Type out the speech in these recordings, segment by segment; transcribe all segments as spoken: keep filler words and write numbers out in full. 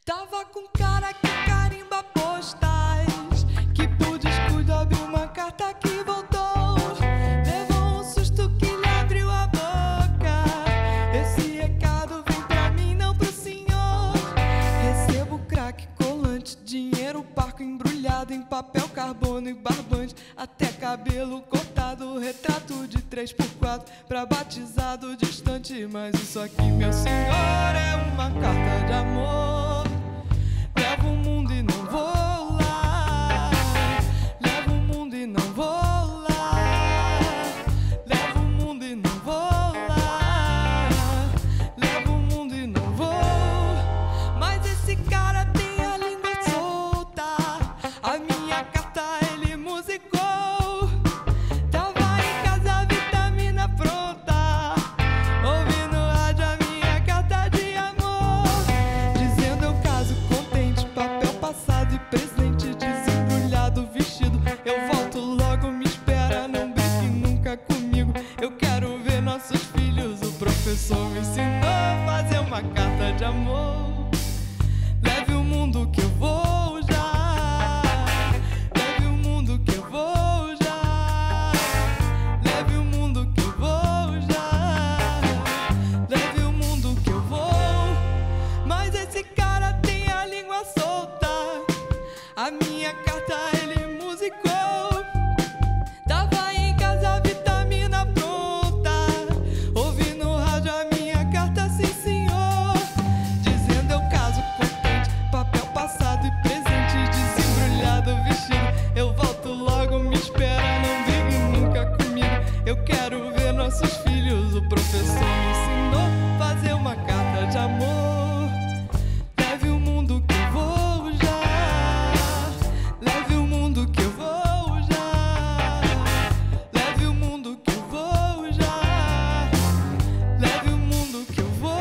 Tava com cara que carimba postais, que por descuido abriu uma carta que voltou. Levou um susto que lhe abriu a boca. Esse recado vem pra mim, não pro senhor. Recebo crack, colante, dinheiro parco embrulhado em papel carbono e barbante, até cabelo cortado, retrato de três por quatro pra batizado distante. Mas isso aqui, meu senhor, é uma carta de amor. Levo o mundo e não vou lá. Levo o mundo e não vou lá. Levo o mundo e não vou lá. Levo o mundo e não vou. Mas esse cara tem a língua solta. A minha carta ele musicou. Tava em casa, vitamina pronta, ouvindo rádio a minha carta de amor, dizendo eu caso contente, papel passado e presente, desembrulhado, vestido. Eu volto logo, me espera, não brinque nunca comigo. Eu quero ver nossos filhos. O professor me ensinou a fazer uma carta de amor. Leve o mundo que eu vou já. Leve o mundo que eu vou já. Leve o mundo que eu vou já. Leve o mundo que eu vou. Mas esse cara tem a língua solta. A minha carta ele musicou. Tava em casa, vitamina pronta, ouvindo rádio a minha carta, sim senhor, dizendo eu caso contente, papel passado e presente, desembrulhado, vestido. Eu volto logo, me espera, não brigue nunca comigo. Eu quero ver nossos filhos. O professor me ensinou a fazer uma carta de amor. Leve o mundo que eu vou já. Leve o mundo que eu vou já. Leve o mundo que eu vou já. Leve o mundo que eu vou.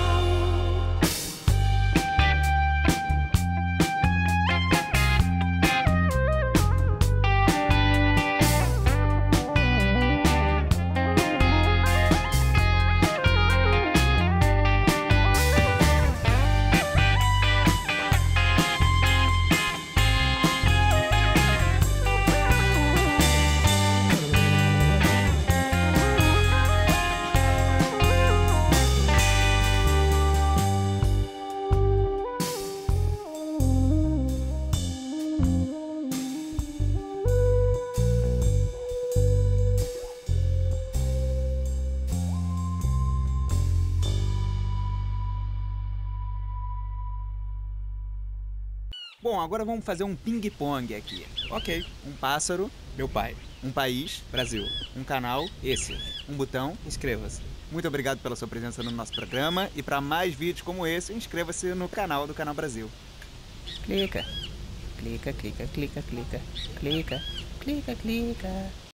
Bom, agora vamos fazer um ping-pong aqui. Ok. Um pássaro, meu pai. Um país, Brasil. Um canal, esse. Um botão, inscreva-se. Muito obrigado pela sua presença no nosso programa. E para mais vídeos como esse, inscreva-se no canal do Canal Brasil. Clica, clica, clica, clica, clica, clica, clica, clica.